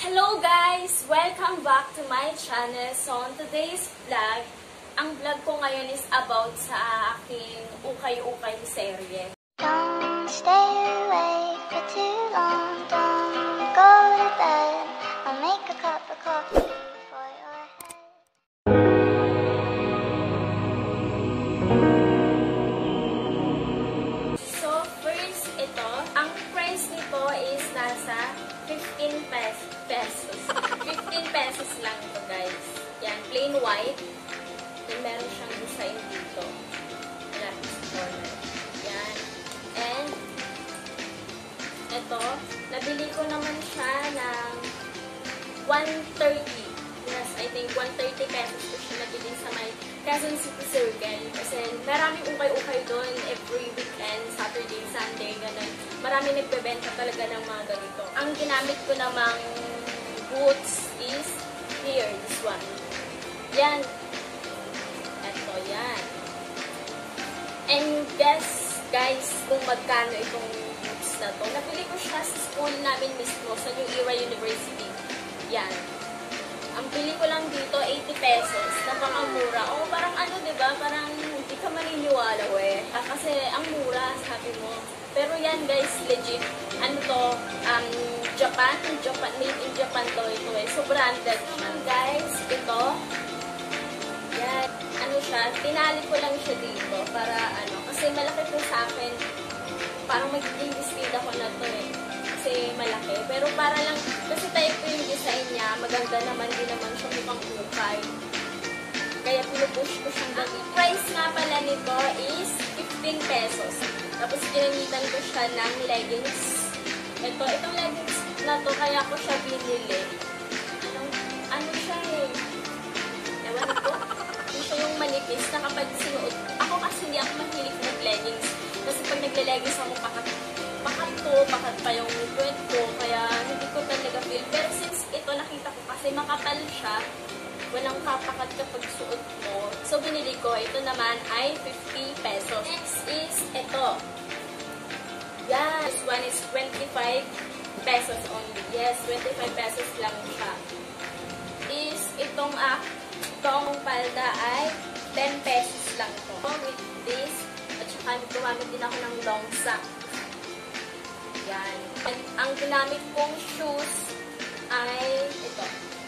Hello guys! Welcome back to my channel. So on today's vlog, ang vlog ko ngayon is about sa aking ukay-ukay serye. Don't stay awake for too long, don't go to bed. I'll make a cup of coffee for your head. So first, ito, ang price nito is nasa 15 pesos. 15 pesos lang ito guys. Yan, plain white. Then meron siyang design dito. Yan, corner. Yan. And, ito, nabili ko naman siya ng 130. Yes, I think 130 pesos ko siya nabili sa may Quezon City Circle. Kasi maraming ukay-ukay doon every weekend, Saturday, Sunday, ganun. Marami nagbebenta talaga ng mga ganito. Ang ginamit ko namang boots is here, this one. Yan. Ito, yan. And guess, guys, kung magkano itong boots na to. Nabili ko siya sa school namin mismo, sa New Era University. Yan. Ang bili ko lang dito, 80 pesos. Napakamura. O, parang ano, diba? Parang hindi ka maniniwala, we. Kasi ang mura, sabi mo. Pero yan, guys, legit. Ano to? Japan, made in Japan to ito eh. So, branded naman, guys. Ito. Yan. Ano siya? Tinali ko lang siya dito para ano. Kasi malaki to sa akin. Parang magiging speed ako na to eh. Kasi malaki. Pero para lang, kasi type ko yung design niya, maganda naman din naman siya mukhang ukay. Kaya pinupush ko siyang gamit. Price nga pala nito is 15 pesos. Tapos ginamitan ko siya ng leggings. Itong leggings na to, kaya ko siya binili. Ano siya eh. Ewan ko. Hindi siya yung manipis na kapag sinuot. Ako kasi hindi ako mahilig ng leggings. Kasi pag nagle-leggings ako pakat pa yung puwet ko, kaya hindi ko talaga feel. Pero since ito nakita ko kasi makapal siya, walang kapakat kapag suot mo. So binili ko, ito naman ay 50 pesos. Next is ito. Yan, this one is 25 pesos only. Yes, 25 pesos lang siya. Itong palda ay 10 pesos lang ito. With this, at saka gumamit din ako ng long sock. Yan. Ang ginamit kong shoes ay ito.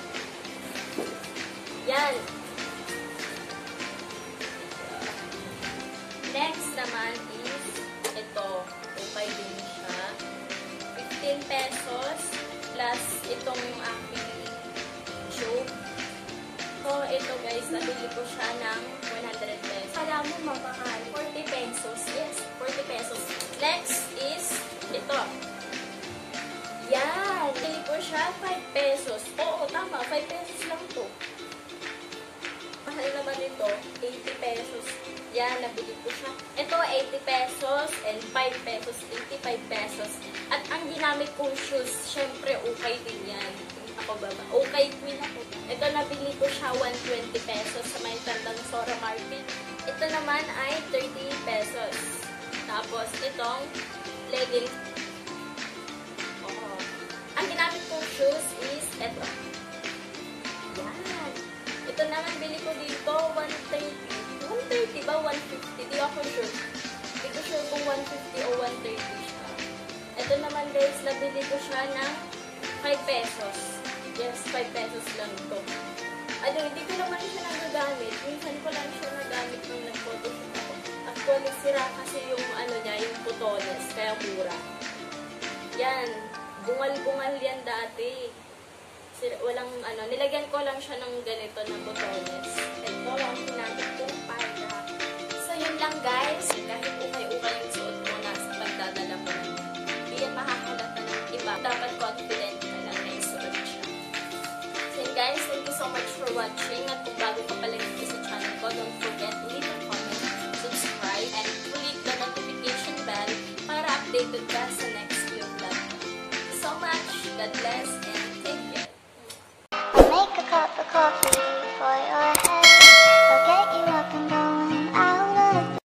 Yan. Next naman is ito. Okay din siya. 15 pesos plus itong aking shoe. So, ito guys, nabili ko siya ng 100 pesos. Alam mo, mapakali. 40 pesos. Yes, 40 pesos. Next is ito. Yan. Bili ko siya 5 pesos. Oo, tama. 5 pesos lang to. Mahal naman ito. 80 pesos. Yan, nabili ko siya. Ito, 80 pesos and 5 pesos. 85 pesos. At ang ginamit kong shoes, syempre, ukay din yan. Ako baba. Ukay queen ako. Ito, nabili ko siya 120 pesos sa may Tandang Sora Market. Ito naman ay 30 pesos. Tapos, itong leggings. Ang ginamit kong shoes is ito. Yan. Ito naman, bili ko dito, 130. 130 ba? 150? Di ako sure. Di ko sure kung 150 o 130 siya. Ito naman guys, nabili ko siya ng 5 pesos. Yes, 5 pesos lang ito. Ano, hindi ko naman siya nagagamit. Minsan ko lang siya nagamit nung nag-photoshoot ako. Actually, sira kasi yung ano niya, yung putones, kaya mura. Yan. Bungal-bungal yan dati. Walang ano, nilagyan ko lang siya ng ganito na botones. Ito ang ginamit kong palda. So, yun lang guys. Kahit ukay-ukay yung suot mo na sa pagdadala mo. Hindi yan makakalata ng iba. Dapat confident ka lang na isuot siya. So, yun guys, thank you so much for watching. At kung bago ka pala dito sa channel ko, don't forget to leave a comment, subscribe, and click the notification bell para updated ka sa next video vlog. So much. God bless.